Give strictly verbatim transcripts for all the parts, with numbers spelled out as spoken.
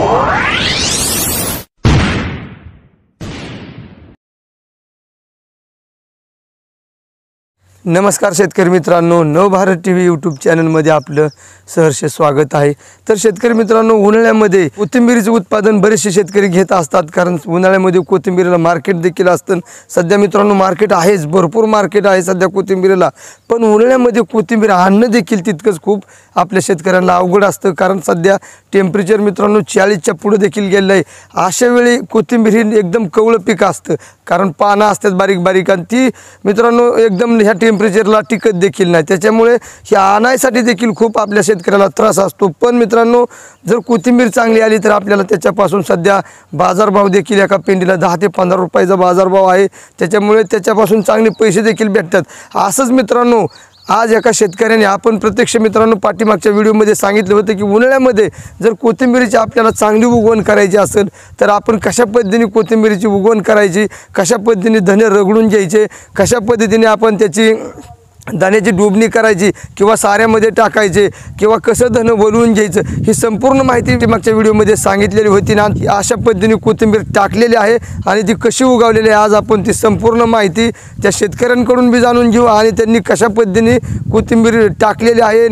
नमस्कार शेतकरी मित्रांनो, नवभारत टीव्ही यूट्यूब चॅनलमध्ये आपलं सहर्ष स्वागत आहे। तर शेतकरी मित्रांनो, उन्हाळ्यामध्ये कोथिंबीरीचे उत्पादन बरेचसे शेतकरी घेत असतात, कारण उन्हाळ्यामध्ये कोथिंबीरीला मार्केट देखील असतं। सध्या मित्रांनो मार्केट आहेच, भरपूर मार्केट आहे सध्या कोथिंबीरीला, पण उन्हाळ्यामध्ये कोथिंबीर आणणं देखील तितकंच खूप आपल्या शेतकऱ्यांना अवघड असतं, कारण सध्या टेम्परेचर मित्रांनो चाळीसच्या पुढे देखील गेलं आहे। अशा वेळी कोथिंबीर ही एकदम कवळं पीक असतं, कारण पानं असतात बारीक बारीक, आणि ती मित्रांनो एकदम ह्या टेम्परेचरला टिकत देखील नाही, त्याच्यामुळे हे आणायसाठी देखील खूप आपल्या शेतकऱ्याला त्रास असतो। पण मित्रांनो, जर कोथिंबीर चांगली आली तर आपल्याला त्याच्यापासून सध्या बाजारभाव देखील एका पेंडीला दहा ते पंधरा रुपयाचा बाजारभाव आहे, त्याच्यामुळे त्याच्यापासून चांगले पैसे देखील भेटतात। असंच मित्रांनो आज एका शेतकऱ्याने आपण प्रत्यक्ष मित्रांनो पाठीमागच्या व्हिडिओमध्ये सांगितलं होतं की उन्हाळ्यामध्ये जर कोथिंबीरीची आपल्याला चांगली उगवण करायची असेल तर आपण कशा पद्धतीने कोथिंबीरीची उगवण करायची, कशा पद्धतीने धने रगडून घ्यायचे, कशा पद्धतीने आपण त्याची दाण्याची डुबणी करायची किंवा साऱ्यामध्ये टाकायचे किंवा कसं धन वलवून घ्यायचं, ही संपूर्ण माहिती मागच्या व्हिडिओमध्ये सांगितलेली होती ना। अशा पद्धतीने कोथिंबीर टाकलेली आहे आणि ती कशी उगवलेली आहे, आज आपण ती संपूर्ण माहिती त्या शेतकऱ्यांकडून बी जाणून घेऊ आणि त्यांनी कशा पद्धतीने कोथिंबीर टाकलेली आहे,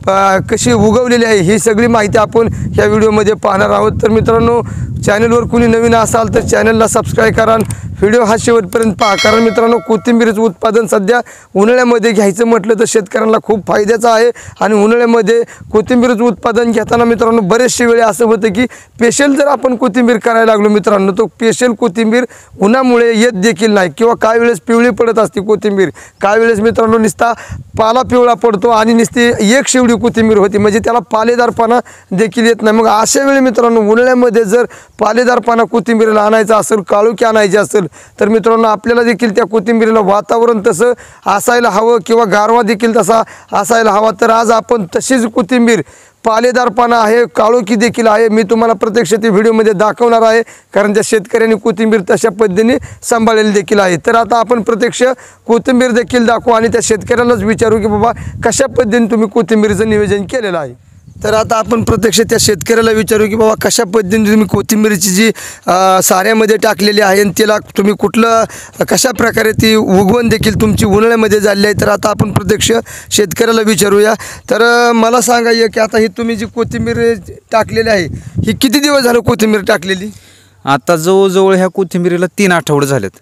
कशी उगवलेली आहे, ही सगळी माहिती आपण ह्या व्हिडिओमध्ये पाहणार आहोत। तर मित्रांनो, चॅनलवर कोणी नवीन असाल तर चॅनलला सबस्क्राईब करा, व्हिडिओ हा शेवटपर्यंत पहा, कारण मित्रांनो कोथिंबीरीचं उत्पादन सध्या उन्हाळ्यामध्ये घ्यायचं म्हटलं तर शेतकऱ्यांना खूप फायद्याचं आहे। आणि उन्हाळ्यामध्ये कोथिंबीरीचं उत्पादन घेताना मित्रांनो बरेचसे वेळे असं होतं की स्पेशल जर आपण कोथिंबीर करायला लागलो मित्रांनो, तो स्पेशल कोथिंबीर उन्हामुळे येत देखील नाही, किंवा काही वेळेस पिवळी पडत असते कोथिंबीर, काही वेळेस मित्रांनो नुसता पाला पिवळा पडतो आणि नुसती एक शेवडी कोथिंबीर होती, म्हणजे त्याला पालेदारपणा देखील येत नाही। मग अशा वेळी मित्रांनो उन्हाळ्यामध्ये जर पालेदारपणा कोथिंबीरीला आणायचा असेल, काळोखी आणायची असेल तर मित्रांनो आपल्याला देखील त्या कोथिंबीरीला वातावरण तसं असायला हवं किंवा गारवा देखील तसा असायला हवा। तर आज आपण तशीच कोथिंबीर पालेदारपणा आहे, काळोखी देखील आहे, मी तुम्हाला प्रत्यक्ष ती व्हिडिओमध्ये दाखवणार आहे, कारण त्या शेतकऱ्यांनी कोथिंबीर तशा पद्धतीने सांभाळलेली देखील आहे। तर आता आपण प्रत्यक्ष कोथिंबीर देखील दाखवू आणि त्या शेतकऱ्यांनाच विचारू की बाबा कशा पद्धतीने तुम्ही कोथिंबीरीचं नियोजन केलेलं आहे। तर आता आपण प्रत्यक्ष त्या शेतकऱ्याला विचारू की बाबा कशा पद्धतीने तुम्ही कोथिंबीरीची जी साऱ्यामध्ये टाकलेली आहे आणि तिला तुम्ही कुठलं कशा प्रकारे ती उगवण देखील तुमची उन्हाळ्यामध्ये झाली आहे। तर आता आपण प्रत्यक्ष शेतकऱ्याला विचारूया। तर मला सांगा की आता ही तुम्ही जी कोथिंबीर टाकलेली आहे ही किती दिवस झालं कोथिंबीर टाकलेली? आता जवळजवळ ह्या कोथिंबीरीला तीन आठवडे झालेत,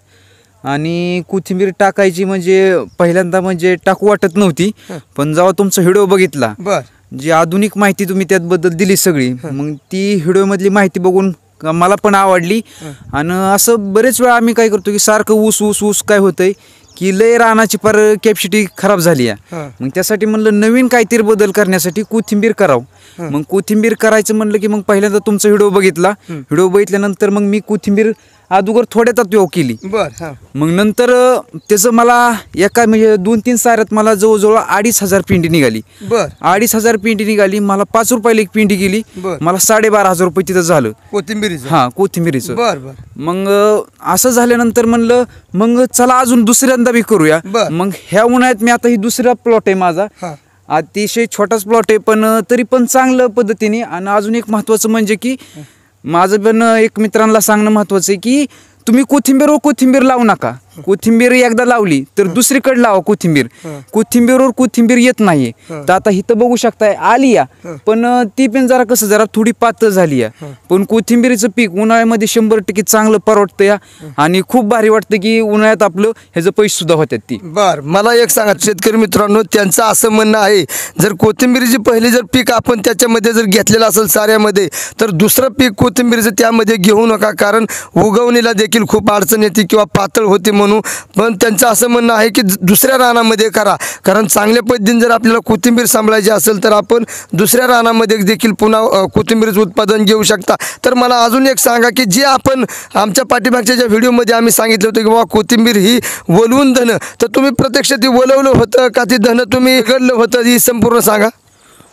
आणि कोथिंबीर टाकायची म्हणजे पहिल्यांदा म्हणजे टाकू वाटत नव्हती, पण जेव्हा तुमचा व्हिडिओ बघितला, बर जी आधुनिक माहिती तुम्ही त्याबद्दल दिली सगळी, मग ती व्हिडिओमधली माहिती बघून मला पण आवडली। आणि असं बरेच वेळा आम्ही काय करतो की सारखं ऊस ऊस ऊस काय होतंय की लय रानाची पर कॅपॅसिटी खराब झाली आहे, मग त्यासाठी म्हणलं नवीन काहीतरी बदल करण्यासाठी कोथिंबीर करावं। मग कोथिंबीर करायचं म्हणलं की मग पहिल्यांदा तुमचा व्हिडिओ बघितला, व्हिडिओ बघितल्यानंतर मग मी कोथिंबीर अगोदर थोड्या तत्व केली, बर मग नंतर त्याचं मला एका म्हणजे दोन तीन साऱ्यात मला जवळजवळ अडीच हजार पिंडी निघाली। बर अडीच हजार पिंडी निघाली, मला पाच रुपयाला एक पिंडी गेली, मला साडेबारा हजार रुपये तिथं झालं कोथिंबीरीचं। हा कोथिंबीरीचं। बर बर मग असं झाल्यानंतर म्हणलं मग चला अजून दुसऱ्यांदा बी करूया। मग ह्या उन्हाळ्यात मी आता ही दुसरा प्लॉट आहे माझा, अतिशय छोटाच प्लॉट आहे, पण तरी पण चांगल्या पद्धतीने। आणि अजून एक महत्वाचं म्हणजे की माझं पण एक मित्रांना सांगणं महत्वाचं आहे की तुम्ही कोथिंबीरवर कोथिंबीर लावू नका, कोथिंबीर एकदा लावली तर दुसरीकडे लावा कोथिंबीर, कोथिंबीरवर कोथिंबीर येत नाही। तर आता इथं बघू शकताय आली या, पण ती पण जरा कसं जरा थोडी पातळ झाली आहे, पण कोथिंबीरीचं पीक उन्हाळ्यामध्ये शंभर टक्के चांगलं परवडतं या, आणि खूप भारी वाटतं की उन्हाळ्यात आपलं ह्याचं पैसे सुद्धा होतात ती। बर मला एक सांगा शेतकरी मित्रांनो, त्यांचं असं म्हणणं आहे जर कोथिंबीरीची पहिली जर पीक आपण त्याच्यामध्ये जर घेतलेलं असेल साऱ्यामध्ये, तर दुसरं पीक कोथिंबीरीचं त्यामध्ये घेऊ नका, कारण उगवणीला देखील खूप अडचण येते किंवा पातळ होते म्हणून। पण त्यांचं असं म्हणणं आहे की दुसऱ्या रानामध्ये करा, कारण चांगल्या पद्धतीने जर आपल्याला कोथिंबीर सांभाळायची असेल तर आपण दुसऱ्या रानामध्ये देखील पुन्हा कोथिंबीरीचं उत्पादन घेऊ शकता। तर मला अजून एक सांगा की जे आपण आमच्या पाठीमागच्या ज्या व्हिडिओमध्ये आम्ही सांगितलं होतं की बाबा कोथिंबीर ही वलवून धन, तर तुम्ही प्रत्यक्ष ती वलवलं होतं का ती धन तुम्ही गडलं होतं, ही संपूर्ण सांगा।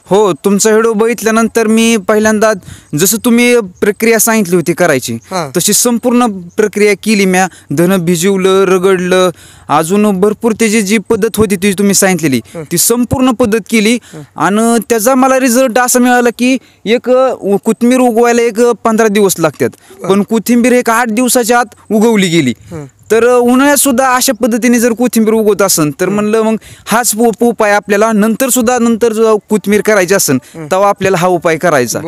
हो, तुमचा व्हिडिओ बघितल्यानंतर मी पहिल्यांदा जसं तुम्ही प्रक्रिया सांगितली होती करायची हां. तशी संपूर्ण प्रक्रिया केली. म्या धन भिजवलं, रगडलं, अजून भरपूर त्याची जी पद्धत होती ती तुम्ही सांगितलेली ती संपूर्ण पद्धत केली. आणि त्याचा मला रिझल्ट असा मिळाला की एक अ, कोथिंबीर उगवायला एक पंधरा दिवस लागतात, पण कोथिंबीर एक आठ दिवसाच्या आत उगवली गेली. तर उन्हाळ्यात सुद्धा अशा पद्धतीने जर कोथिंबीर उगवत असेल तर म्हणलं मग हाच उप- उपाय आपल्याला नंतर सुद्धा नंतर जो कोथिंबीर करायची असेल तेव्हा आपल्याला हा उपाय करायचा.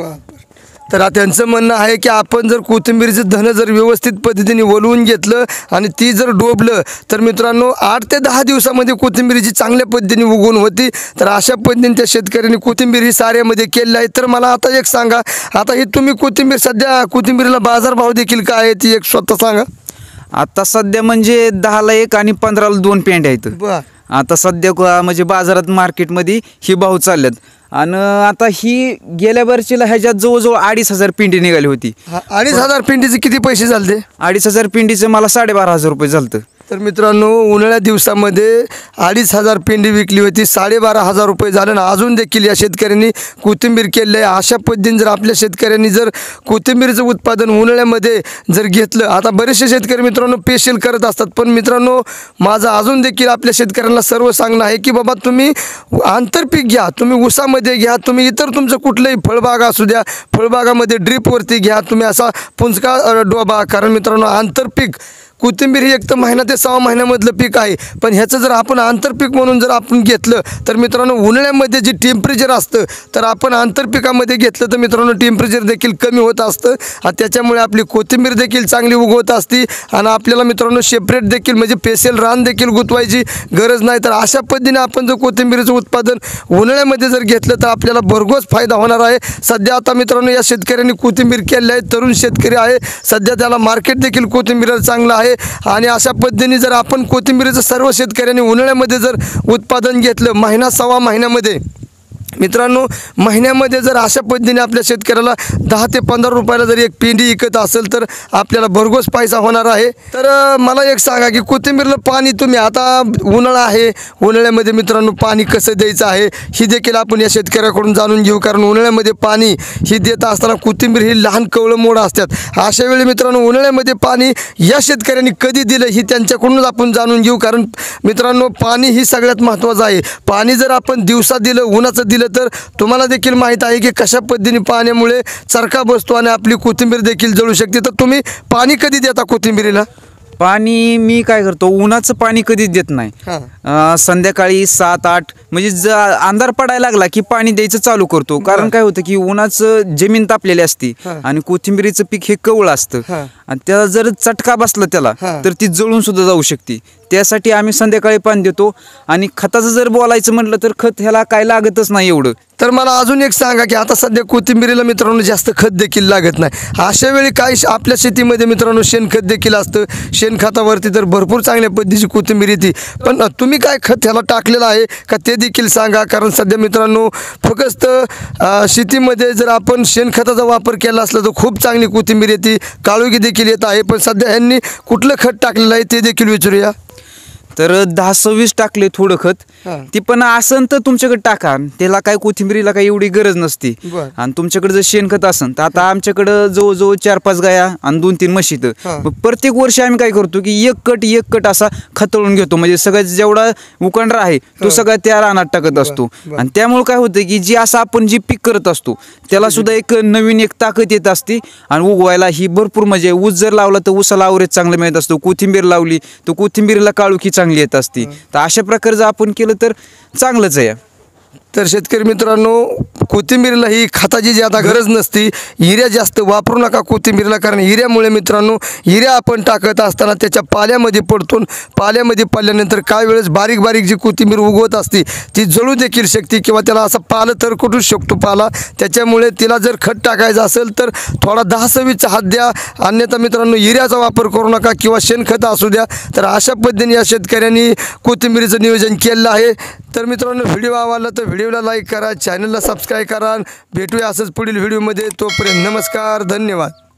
तर त्यांचं म्हणणं आहे की आपण जर कोथिंबीरचं धन जर व्यवस्थित पद्धतीने वलवून घेतलं आणि ती जर डोबलं तर मित्रांनो आठ ते दहा दिवसामध्ये कोथिंबीरीची चांगल्या पद्धतीने उगवून होती. तर अशा पद्धतीने त्या शेतकऱ्यांनी कोथिंबीर ही साऱ्यामध्ये केलेली आहे. तर मला आता एक सांगा, आता ही तुम्ही कोथिंबीर सध्या कोथिंबीरीला बाजारभाव देखील काय आहे ती एक स्वतः सांगा. आता सध्या म्हणजे दहाला एक आणि पंधराला दोन पेंड आहेत. बर आता सध्या क- म्हणजे बाजारात मार्केटमध्ये ही भाव चालल्यात. आणि आता ही गेल्या वर्षीला ह्याच्यात जवळजवळ अडीच हजार पिंडी निघाली होती. अडीच हजार पिंडीचे किती पैसे झाले? अडीच हजार पिंडीचं मला साडेबारा हजार रुपये झालं. तर मित्रांनो उन्हाळ्या दिवसामध्ये अडीच हजार पिंडी विकली होती, साडेबारा हजार रुपये झाले ना. अजून देखील या शेतकऱ्यांनी कोथिंबीर केली आहे. अशा पद्धतीने जर आपल्या शेतकऱ्यांनी जर कोथिंबीरचं उत्पादन उन्हाळ्यामध्ये जर घेतलं, आता बरेचसे शेतकरी मित्रांनो पेशल करत असतात, पण मित्रांनो माझं अजून देखील आपल्या शेतकऱ्यांना सर्व सांगणं आहे की बाबा तुम्ही आंतरपीक घ्या, तुम्ही ऊसामध्ये घ्या, तुम्ही इतर तुमचं कुठलंही फळबाग असू द्या, फळबागामध्ये ड्रीपवरती घ्या, तुम्ही असा पुंजका डोबा. कारण मित्रांनो आंतरपीक कोथिंबीर ही एक तर महिना ते सहा महिन्यामधलं पीक आहे, पण ह्याचं जर आपण आंतरपीक म्हणून जर आपण घेतलं तर मित्रांनो उन्हाळ्यामध्ये जे टेम्परेचर असतं तर आपण आंतरपिकामध्ये घेतलं तर मित्रांनो टेम्परेचर देखील कमी होत असतं आणि त्याच्यामुळे आपली कोथिंबीर देखील चांगली उगवत असती आणि आपल्याला मित्रांनो सेपरेट देखील म्हणजे पेशल रान देखील गुंतवायची गरज नाही. तर अशा पद्धतीने आपण जर कोथिंबीरीचं उत्पादन उन्हाळ्यामध्ये जर घेतलं तर आपल्याला भरघोस फायदा होणार आहे. सध्या आता मित्रांनो या शेतकऱ्यांनी कोथिंबीर केलेली आहे, तरुण शेतकरी आहे, सध्या त्याला मार्केट देखील कोथिंबीर चांगलं आहे. आणि अशा पद्धतीने जर आपण कोथिंबीरीचं सर्व शेतकऱ्यांनी उन्हाळ्यामध्ये जर उत्पादन घेतलं महिना सव्वा महिन्यामध्ये मित्रांनो महिन्यामध्ये जर अशा पद्धतीने आपल्या शेतकऱ्याला दहा ते पंधरा रुपयाला जर एक पेंडी विकत असेल तर आपल्याला भरघोस पैसा होणार आहे. तर अ, मला एक सांगा की कोथिंबीरला पाणी तुम्ही आता उन्हाळा आहे, उन्हाळ्यामध्ये मित्रांनो पाणी कसं द्यायचं आहे ही देखील आपण या शेतकऱ्याकडून जाणून घेऊ. कारण उन्हाळ्यामध्ये पाणी ही देत असताना कोथिंबीर ही लहान कवळं मोड असतात. अशा वेळी मित्रांनो उन्हाळ्यामध्ये पाणी या शेतकऱ्यांनी कधी दिलं ही त्यांच्याकडूनच आपण जाणून घेऊ. कारण मित्रांनो पाणी ही सगळ्यात महत्त्वाचं आहे. पाणी जर आपण दिवसा दिलं, उन्हाचं दिलं तर तुम्हाला देखील माहीत आहे की कशा पद्धतीने पाण्यामुळे चरखा बसतो आणि आपली कोथिंबीर देखील जळू शकते. तर तुम्ही पाणी कधी देता कोथिंबीरीला? पाणी मी काय करतो, उन्हाचं पाणी कधीच देत नाही. अं, संध्याकाळी सात आठ म्हणजे ज अंधार पडायला लागला की पाणी द्यायचं चालू करतो. कारण काय होतं की उन्हाचं जमीन तापलेली असते आणि कोथिंबीरीचं पीक हे कवळं असतं आणि त्याला जर चटका बसला त्याला तर ती जळून सुद्धा जाऊ शकते. त्यासाठी आम्ही संध्याकाळी पाणी देतो. आणि खताचं जर बोलायचं म्हटलं तर खत ह्याला काय लागतच नाही एवढं. तर मला अजून एक सांगा की आता सध्या कोथिंबीरीला मित्रांनो जास्त खत देखील लागत नाही. अशा वेळी काय आपल्या शेतीमध्ये मित्रांनो शेणखत देखील असतं. शेणखतावरती तर भरपूर चांगल्या पद्धतीची कोथिंबीर येते, पण तुम्ही काय खत ह्याला टाकलेलं आहे का ते देखील सांगा. कारण सध्या मित्रांनो फक्त अ, शेतीमध्ये जर आपण शेणखताचा वापर केला असला तर खूप चांगली कोथिंबीर येते, काळोखी देखील येत आहे. पण सध्या ह्यांनी कुठलं खत टाकलेलं आहे ते देखील विचारूया. तर दहा सव्वीस टाकले थोडं खत, ती पण असन तर तुमच्याकडे टाका. त्याला काय कोथिंबीरीला काही एवढी गरज नसते. आणि तुमच्याकडे जर शेणखत असन तर आता आमच्याकडं जवळजवळ चार पाच गाया आणि दोन तीन म्हशी. तर प्रत्येक वर्षी आम्ही काय करतो की एक कट एक कट असा खतळून घेतो. म्हणजे सगळ्यात जेवढा उकंडरा आहे तो सगळा त्या रानात टाकत असतो. आणि त्यामुळे काय होतं की जे असं आपण जे पीक करत असतो त्याला सुद्धा एक नवीन एक ताकद येत असते आणि उगवायला ही भरपूर म्हणजे ऊस जर लावला तर ऊसाला आवरेज चांगलं मिळत असतो. कोथिंबीर लावली तर कोथिंबीरीला काळोखी चांगली येत असते. तर अशा प्रकारे जर आपण केलं तर चांगलंच आहे. तर शेतकरी मित्रांनो कोथिंबीरीला ही खताची जी आता गरज नसती, युरिया जास्त वापरू नका कोथिंबीरीला. कारण युरियामुळे मित्रांनो युरिया आपण टाकत असताना त्याच्या पाल्यामध्ये पडतो. पाल्यामध्ये पडल्यानंतर काही वेळेस बारीक बारीक जी कोथिंबीर उगवत असते ती जळू देखील शकते किंवा त्याला असा पाला तर कुठूच शकतो पाला. त्याच्यामुळे तिला जर खत टाकायचं असेल तर थोडा दहा सव्वीसचा हात द्या, अन्यथा मित्रांनो युरियाचा वापर करू नका किंवा शेणखत असू द्या. तर अशा पद्धतीने या शेतकऱ्यांनी कोथिंबीरीचं नियोजन केलेलं आहे. तर मित्रांनो व्हिडिओ आवडला तर व्हिडिओला लाईक करा, चॅनलला सबस्क्राईब करा. भेटूया असंच पुढील व्हिडिओमध्ये. तोपर्यंत नमस्कार, धन्यवाद.